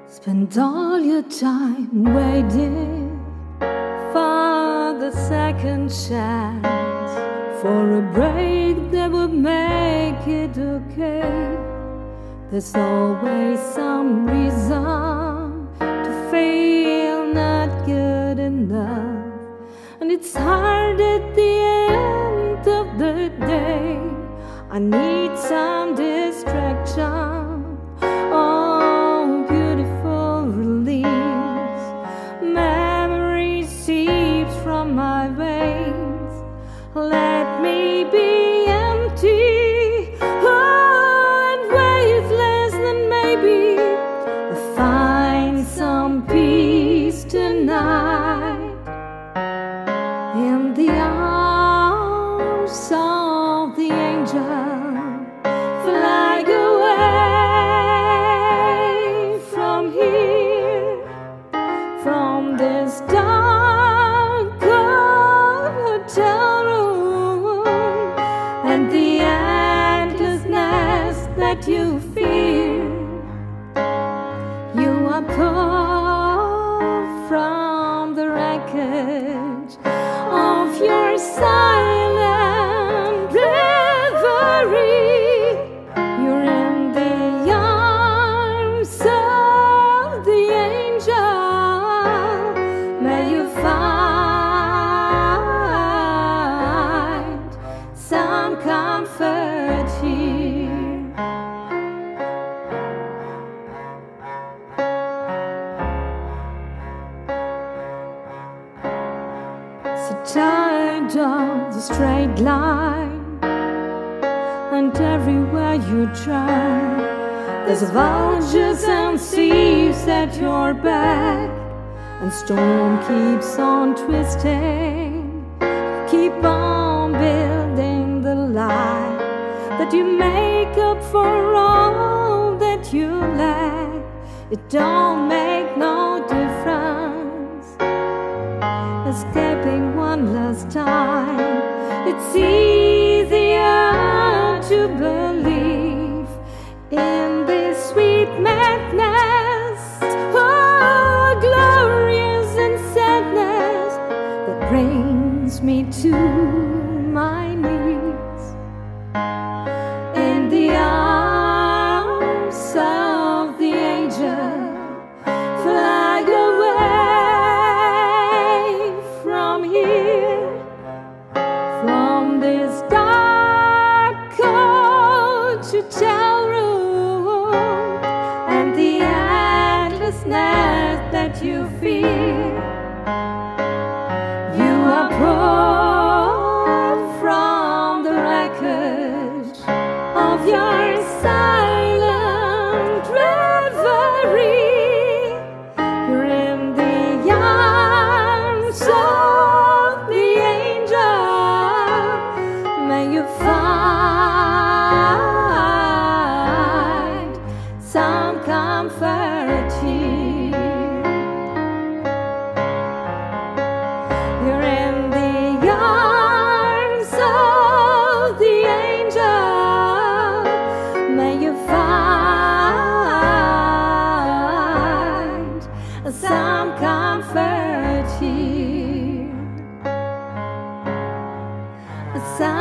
Spend all your time waiting for the second chance, for a break that would make it okay. There's always some reason to feel not good enough, and it's hard at the end of the day. I need some distraction, oh beautiful release. Memory seeps from my veins, let me be empty, oh, and weightless. Then maybe I'll find some peace tonight in the arms of the angel. Fly away from here, from this dark hotel room, and the endlessness that you fear. You are pulled from the wreckage of your silent reverie. You're in the arms of the angel. May you find some comfort here. So tired of the straight line, and everywhere you turn, there's vultures and thieves at your back, and storm keeps on twisting. Keep on building the lie that you make up for all that you lack. It don't make no difference escaping one last time. It's easier to believe in this sweet madness, oh, glorious in sadness, that brings me to my knees in the arms of the angel. Fly away from here, from this dark hotel room, and the endlessness that you fear. You are pulled from the wreckage of your silent reverie. You're in the arms of the angel. May you find some comfort here. You're in the arms of the angel. May you find some comfort here. Some